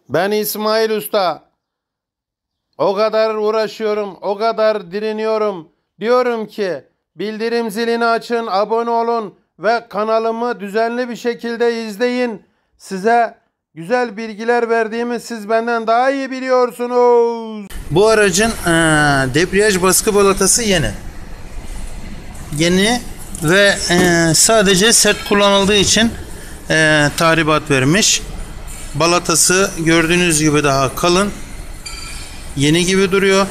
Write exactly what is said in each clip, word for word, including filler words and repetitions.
Ben İsmail Usta. O kadar uğraşıyorum, o kadar direniyorum. Diyorum ki bildirim zilini açın, abone olun ve kanalımı düzenli bir şekilde izleyin. Size güzel bilgiler verdiğimi siz benden daha iyi biliyorsunuz. Bu aracın ee, debriyaj baskı balatası yeni. Yeni ve ee, sadece sert kullanıldığı için ee, tahribat vermiş. Balatası gördüğünüz gibi daha kalın. Yeni gibi duruyor.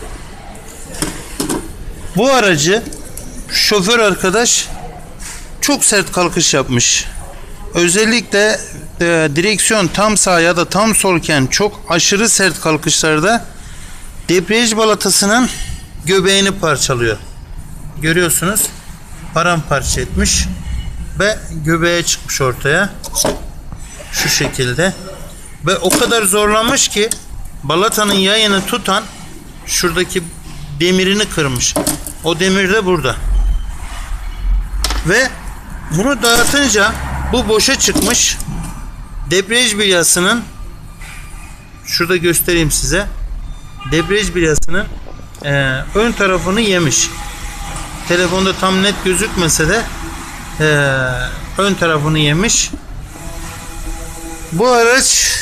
Bu aracı şoför arkadaş çok sert kalkış yapmış. Özellikle e, direksiyon tam sağ ya da tam solken çok aşırı sert kalkışlarda debriyaj balatasının göbeğini parçalıyor. Görüyorsunuz, paramparça etmiş ve göbeğe çıkmış ortaya. Şu şekilde. Ve o kadar zorlanmış ki balatanın yayını tutan şuradaki demirini kırmış. O demir de burada. Ve bunu dağıtınca bu boşa çıkmış. Debriyaj bilyasının, şurada göstereyim size. Debriyaj bilyasının e, ön tarafını yemiş. Telefonda tam net gözükmese de e, ön tarafını yemiş. Bu araç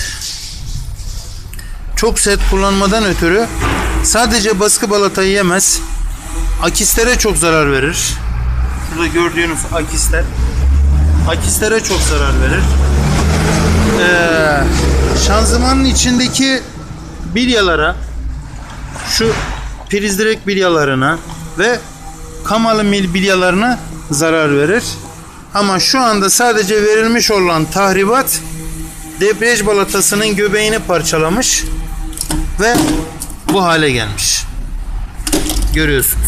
çok sert kullanmadan ötürü sadece baskı balatayı yemez, akislere çok zarar verir. Şurada gördüğünüz akisler akislere çok zarar verir. Ee, şanzımanın içindeki bilyalara, şu priz direk bilyalarına ve kamalı mil bilyalarına zarar verir. Ama şu anda sadece verilmiş olan tahribat debriyaj balatasının göbeğini parçalamış ve bu hale gelmiş. Görüyorsunuz.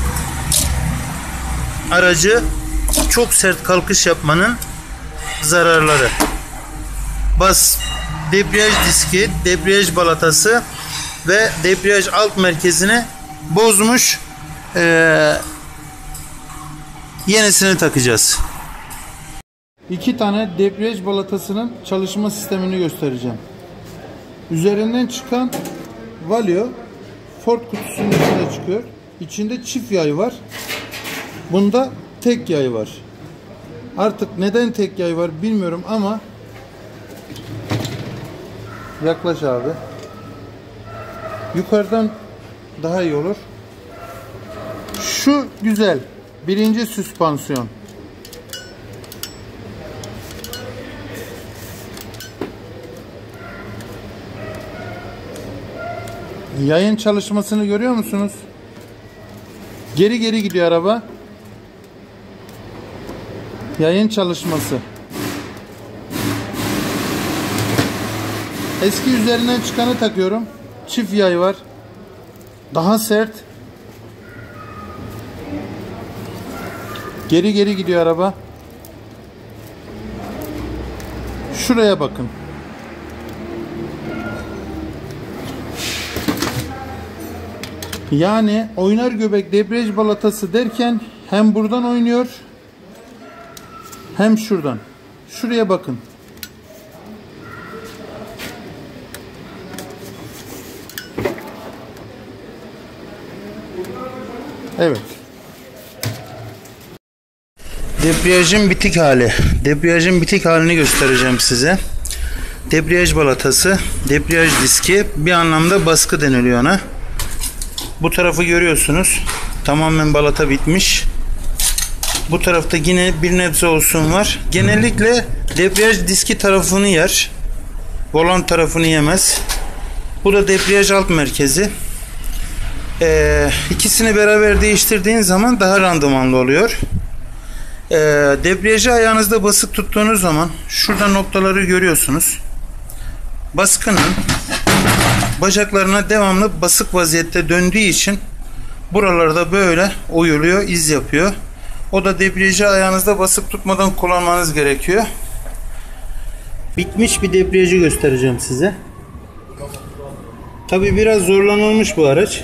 Aracı çok sert kalkış yapmanın zararları. Bas, debriyaj diski, debriyaj balatası ve debriyaj alt merkezini bozmuş. Ee, yenisini takacağız. İki tane debriyaj balatasının çalışma sistemini göstereceğim. Üzerinden çıkan valyo Ford kutusunun içine çıkıyor. İçinde çift yay var. Bunda tek yay var. Artık neden tek yay var bilmiyorum ama yaklaş abi. Yukarıdan daha iyi olur. Şu güzel. Birinci süspansiyon. Yayın çalışmasını görüyor musunuz? Geri geri gidiyor araba. Yayın çalışması. Eski üzerinden çıkanı takıyorum. Çift yay var. Daha sert. Geri geri gidiyor araba. Şuraya bakın. Yani oynar göbek debriyaj balatası derken hem buradan oynuyor hem şuradan. Şuraya bakın. Evet. Debriyajın bitik hali. Debriyajın bitik halini göstereceğim size. Debriyaj balatası, debriyaj diski, bir anlamda baskı deniliyor ona. Bu tarafı görüyorsunuz. Tamamen balata bitmiş. Bu tarafta yine bir nebze olsun var. Genellikle debriyaj diski tarafını yer. Volan tarafını yemez. Bu da debriyaj alt merkezi. Ee, ikisini beraber değiştirdiğin zaman daha randımanlı oluyor. Ee, debriyajı ayağınızda basık tuttuğunuz zaman şurada noktaları görüyorsunuz. Baskının bacaklarına devamlı basık vaziyette döndüğü için buralarda böyle oyuluyor, iz yapıyor. O da debriyajı ayağınızda basık tutmadan kullanmanız gerekiyor. Bitmiş bir debriyajı göstereceğim size. Tabi biraz zorlanılmış bu araç.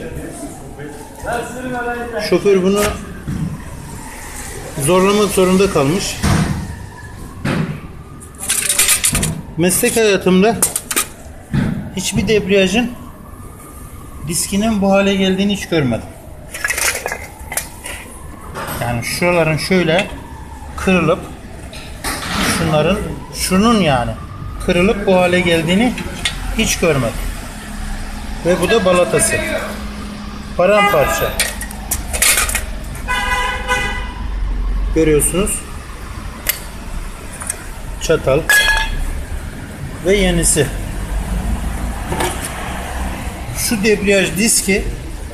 Şoför bunu zorlamak zorunda kalmış. Meslek hayatımda hiçbir debriyajın diskinin bu hale geldiğini hiç görmedim. Yani şuraların şöyle kırılıp şunların şunun yani kırılıp bu hale geldiğini hiç görmedim. Ve bu da balatası. Paramparça. Görüyorsunuz. Çatal ve yenisi. Şu debriyaj diski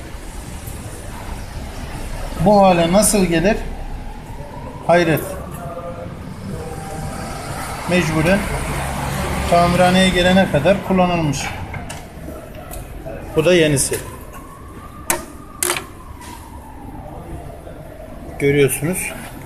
bu hale nasıl gelir? Hayret. Mecburen tamirhaneye gelene kadar kullanılmış. Bu da yenisi. Görüyorsunuz.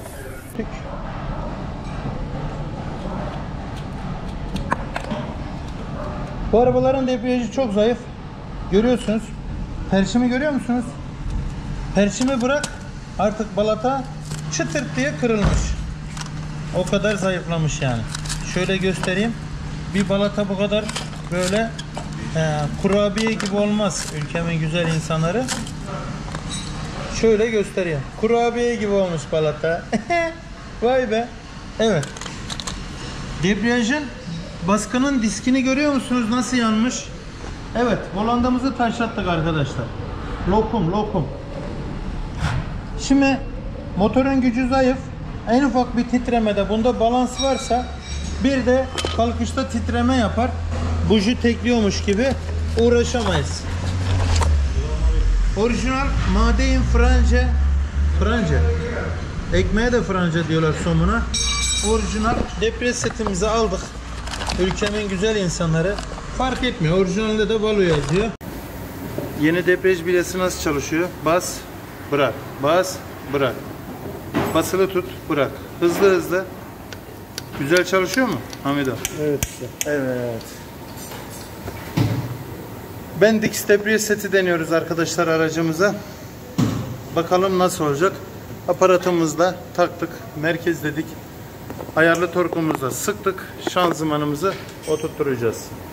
Bu arabaların debriyajı çok zayıf. Görüyorsunuz. Perçimi görüyor musunuz? Perçimi bırak. Artık balata çıtırt diye kırılmış. O kadar zayıflamış yani. Şöyle göstereyim. Bir balata bu kadar böyle e, kurabiye gibi olmaz. Ülkemin güzel insanları. Şöyle göstereyim. Kurabiye gibi olmuş balata. Vay be. Evet. Debriyajın baskının diskini görüyor musunuz? Nasıl yanmış? Evet. Volandamızı taşlattık arkadaşlar. Lokum lokum. Şimdi motorun gücü zayıf. En ufak bir titremede bunda balans varsa bir de kalkışta titreme yapar. Buji tekliyormuş gibi uğraşamayız. Orijinal madein franje. Franje. Ekmeğe de franje diyorlar somuna. Orijinal debriyaj setimizi aldık. Ülkemin güzel insanları. Fark etmiyor. Orijinalde de Valo yazıyor. Yeni debriyaj bilyası nasıl çalışıyor? Bas, bırak. Bas, bırak. Basılı tut, bırak. Hızlı hızlı. Güzel çalışıyor mu Hamido? Evet. Evet. Bendix debriyaj seti deniyoruz arkadaşlar aracımıza. Bakalım nasıl olacak. Aparatımızla taktık, merkezledik. Ayarlı torkumuzla sıktık. Şanzımanımızı oturtturacağız.